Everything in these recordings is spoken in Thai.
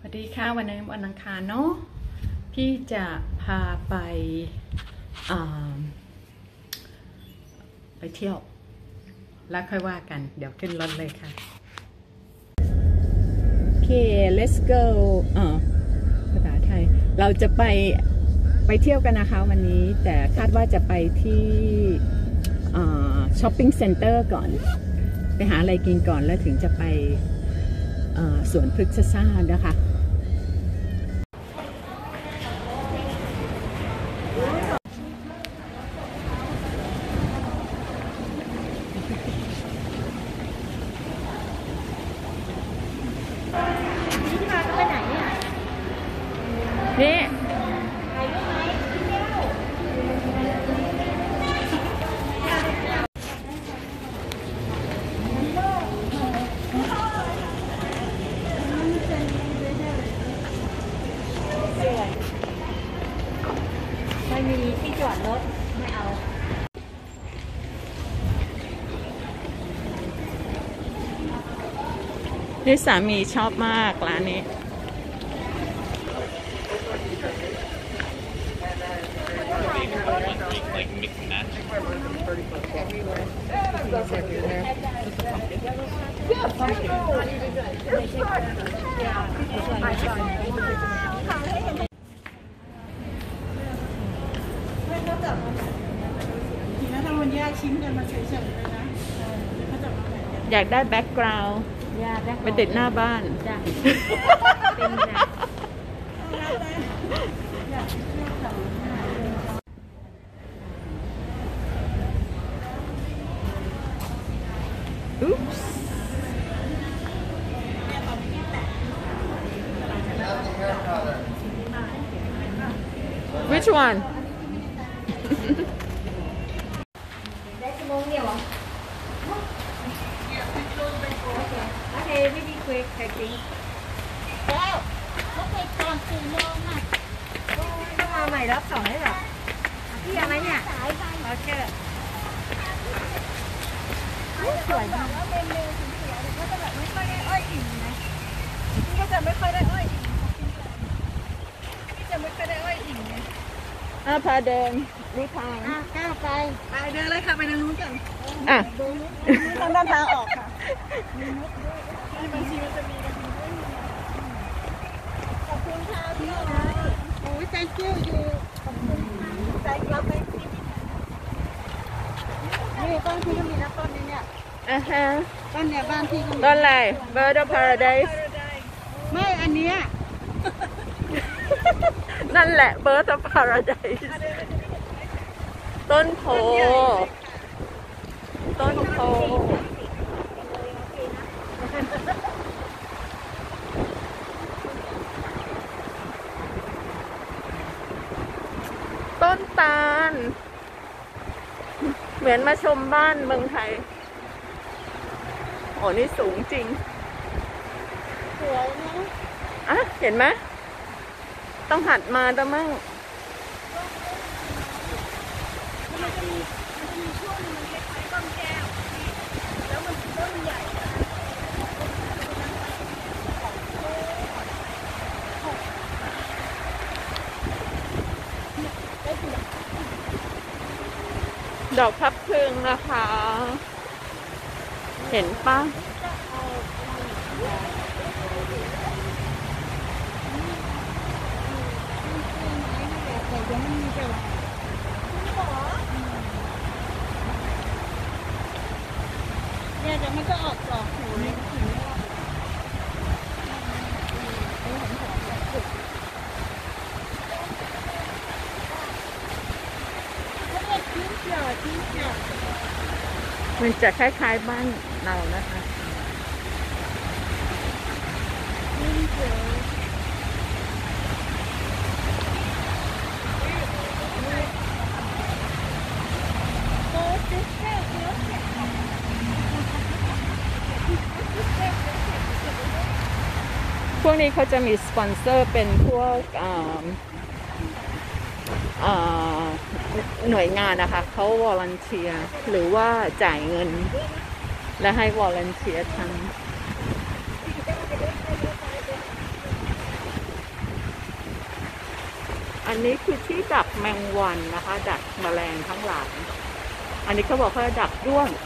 วัสดีค่ะวันนี้วันอังคารเนาะพี่จะพาไปเที่ยวแล้วค่อยว่ากันเดี๋ยวขึ้นรถเลยค่ะโอเค let's go ภาษาไทยเราจะไปเที่ยวกันนะคะวันนี้แต่คาดว่าจะไปที่ช้อปปิ้งเซ็นเตอร์ก่อนไปหาอะไรกินก่อนแล้วถึงจะไปสวนพฤกษศาสตร์นะคะนี่ไม่มีที่จอดรถไม่เอานี่สามีชอบมากร้านนี้อยากได้แบ็กกราวด์ไปติดหน้าบ้านOops. Which one? Okay, really quick, I think. แล้วเขาไปตอน4 โมงอ่ะต้องมาใหม่รอบ2ได้หรอพี่ยังไหมเนี่ยโอเคสวยมากว่าเมนูสวยๆก็จะแบบไม่ค่อยได้อ้อยอิ่มนะพี่ก็จะไม่ค่อยได้อ้อยอิ่มพี่จะไม่ค่อยได้อ้อยอิ่มไงพาเดินรู้ทางก้าวไปเดินเลยค่ะไปทางนู้นกันทางด้านทางออกค่ะมีนกด้วยบางทีมันจะมีขอบคุณค่ะพี่นะโอ้ย thank you ขอบคุณค่ะใจรับไปนี่บ้านพี่ก็มีนะต้นนี้เนี่ยต้นเนี่ยบ้านพี่ก็มีต้นอะไร Bird of Paradise ไม่อันเนี้ยนั่นแหละ Bird of Paradise ต้นโพต้นโพต้นตาลเหมือนมาชมบ้านเมืองไทยโอ้นี่สูงจริงสวยนะเห็นไหมต้องหัดมาแล้วมั่งมันจะมีช่วงนึงมันคล้ายๆต้นแก้วแล้วมันต้นใหญ่ดอกพับพึงนะคะเห็นปะเนี่ยจะมันก็ออกดอกหูนี่มันจะคล้ายๆบ้านเรานะคะพวกนี้เขาจะมีสปอนเซอร์เป็นพวกหน่วยงานนะคะเขาวอลันเทียร์หรือว่าจ่ายเงินและให้วอลันเทียร์ทำอันนี้คือที่ดักแมงวันนะคะ ดักแมลงทั้งหลายอันนี้เขาบอกเขาดักด้วง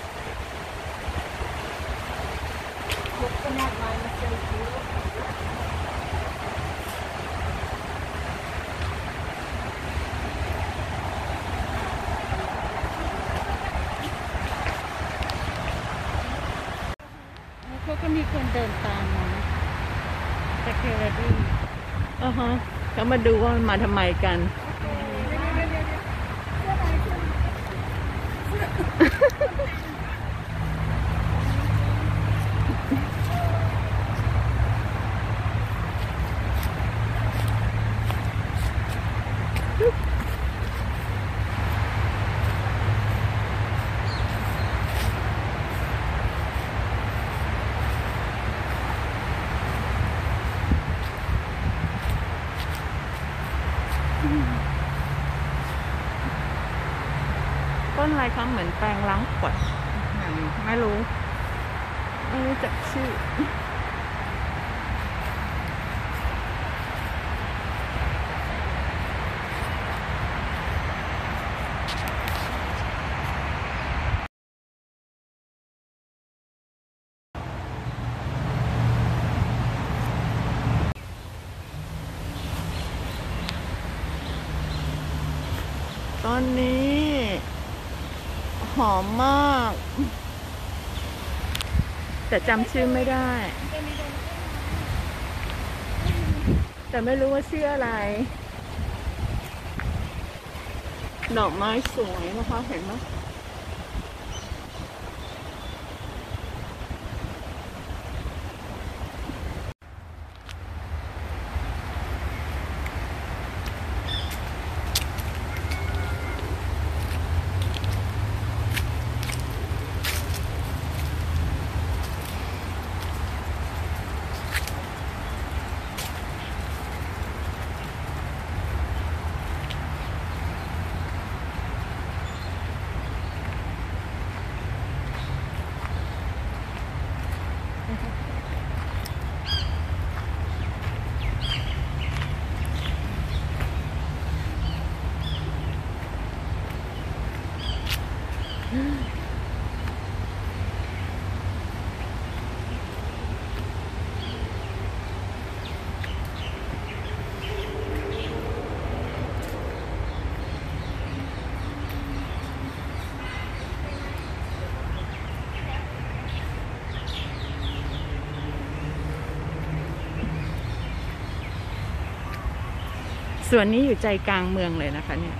เขาก็มีคนเดินตามมาsecurity ฮะเขามาดูว่ามันมาทำไมกัน ต้นอะไรคะเหมือนแปรงล้างขวดไม่รู้จักชื่อตอนนี้หอมมาก แต่จำชื่อไม่ได้ แต่ไม่รู้ว่าชื่ออะไร ดอกไม้สวยนะคะเห็นไหมส่วนนี้อยู่ใจกลางเมืองเลยนะคะเนี่ย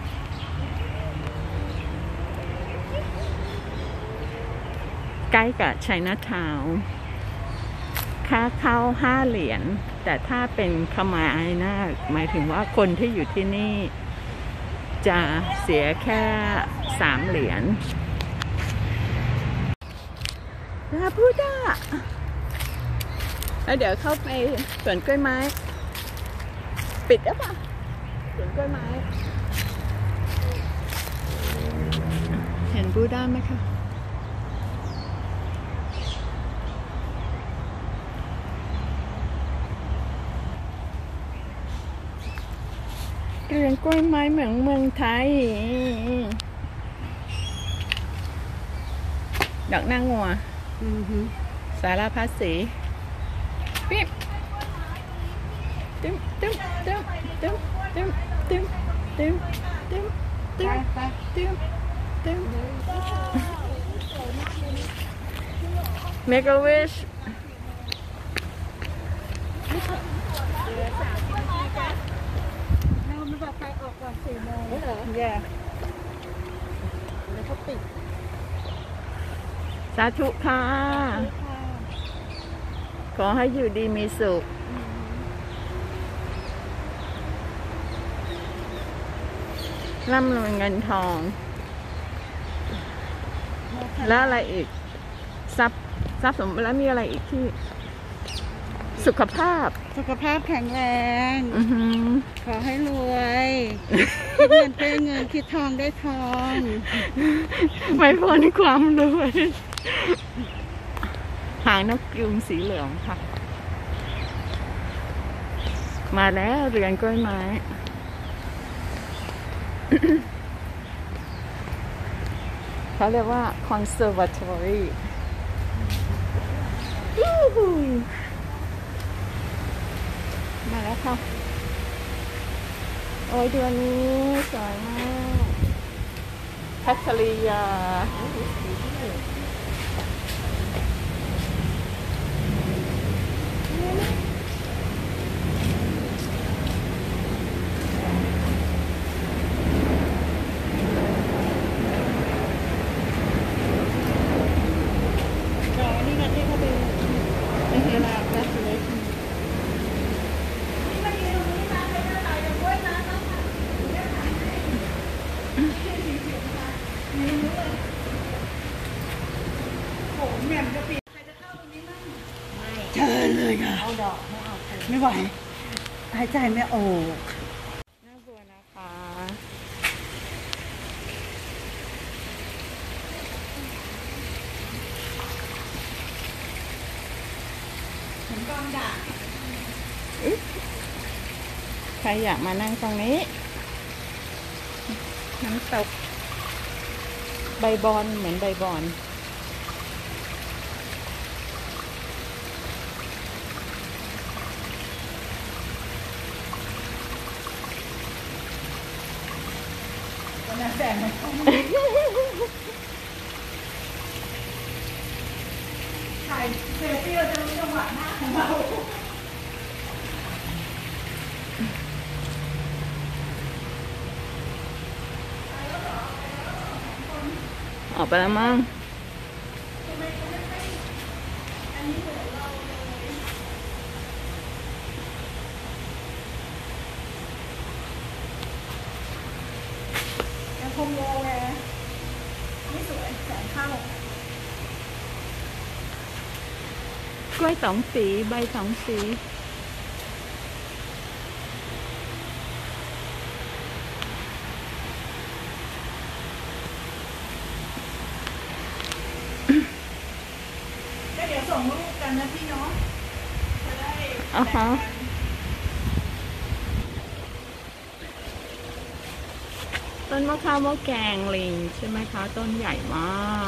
ใกล้กับไชน่าทาวน์ค่าเข้า5 เหรียญแต่ถ้าเป็นขมายนะหมายถึงว่าคนที่อยู่ที่นี่จะเสียแค่3 เหรียญลาบูดาแล้วเดี๋ยวเข้าไปสวนกล้วยไม้ปิดหรือเปล่าสวนกล้วยไม้เห็นบูดาไหมคะเรือนกล้วยไม้เหมือนเมืองไทยดอกนางงัวสารพัดสีปิ๊บตึ้มตึ้มตึ้มตึ้มตึ้มตึ้มตึ้มตึ้มตึ้มตึ้มตึ้ม Make a wish เราไม่บอกใครออกก่อน4 โมงเหรอแย่แล้วก็ปิดสาธุค่ะ ขอให้อยู่ดีมีสุขร่ำรวยเงินทอง แล้วอะไรอีกทรัพย์สมบัติแล้วมีอะไรอีกที่สุขภาพสุขภาพแข็งแรง ขอให้รวย คิดเงินได้เงินคิดทองได้ทองไม่พ้นความรวยหางนกยูงสีเหลืองค่ะ มาแล้วเรือนกล้วยไม้เขาเรียกว่า conservatory มาแล้วค่ะ โอ้ยเดือนนี้สวยมากพัชริยานี่ไงที่เขาไปเวลาแรกเลยนี่มันมีตรงนี้นะไปเดินไหนเดี๋ยวด้วยนะต้องค่ะเดี๋ยวถ่ายให้สีเขียวนะคะมีนู้นเลยโหแหม่มจะปิดใครจะเข้าตรงนี้มั่งเชิญเลยค่ะเอาดอกไม่เอาไม่ไหวหายใจไม่ออกน่าเบื่อนะคะเหมือนกองด่างใครอยากมานั่งตรงนี้ น้ำตกใบบอนเหมือนใบบอนวันนั้นแสงมันเข้ามาถ่ายเซลฟี่เราจะรู้จังหวะหน้าของเราออกไปแล้วมั้งยังคงโงแงไม่สวยแสงเข้ากล้วยสองสีใบสองสีก็เดี๋ยวส่งรูปกันนะพี่เนาะจะได้อ่าฮะ ต้นมะพร้าวมะแกงลิงใช่ไหมคะ ต้นใหญ่มาก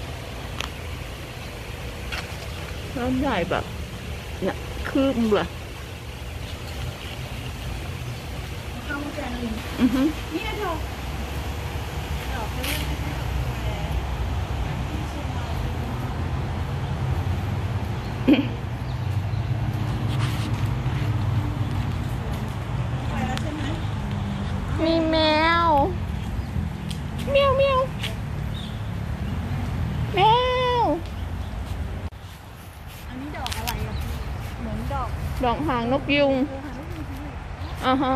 ต้นใหญ่แบบเนี่ยคืบเลยข้าวแกงลิงอือฮึนี่นะเธอดอกเขาเรียกอะไรดอกแหวนที่เชียงรายไปแล้วใช่ไหมมีแมวเมียวเมียวแมวอันนี้ดอกอะไรอ่ะเหมือนดอกดอกหางนกยุงโอ้หาลูกยูงอ่าฮะ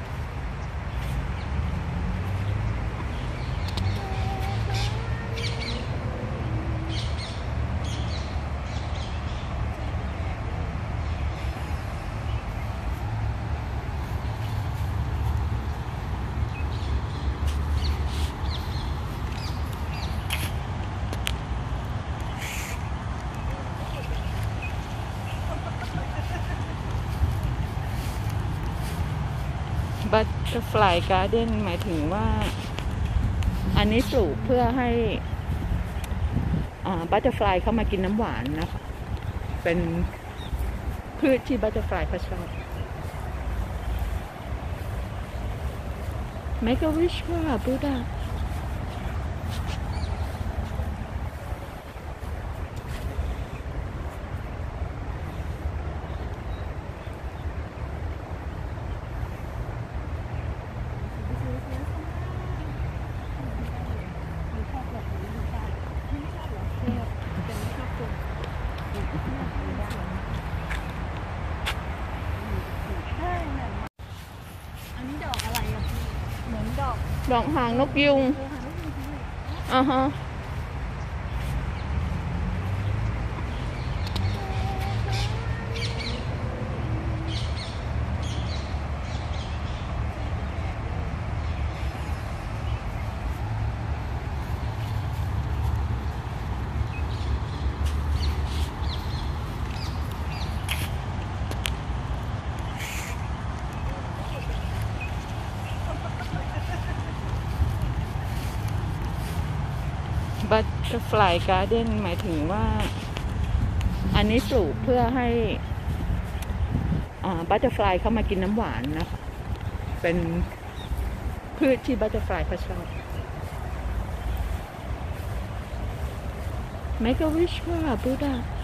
บัตเตอร์ฟลายการ์เด้นหมายถึงว่า อันนี้ปลูกเพื่อให้บัตเตอร์ฟลายเข้ามากินน้ำหวานนะคะ เป็นพืชที่บัตเตอร์ฟลายเขาชอบ Make a wish ว่าบูดาอันนี้ดอกอะไรอ่ะเหมือนดอกดอกหางนกยุงโอ้หาลูกยูงอ่าฮะบัตเตอร์ฟลายการ์เด้นหมายถึงว่า อันนี้ปลูกเพื่อให้บัตเตอร์ฟลายเข้ามากินน้ำหวานนะ เป็นพืชที่บัตเตอร์ฟลายเขาชอบ Make a wish ว่าบูดา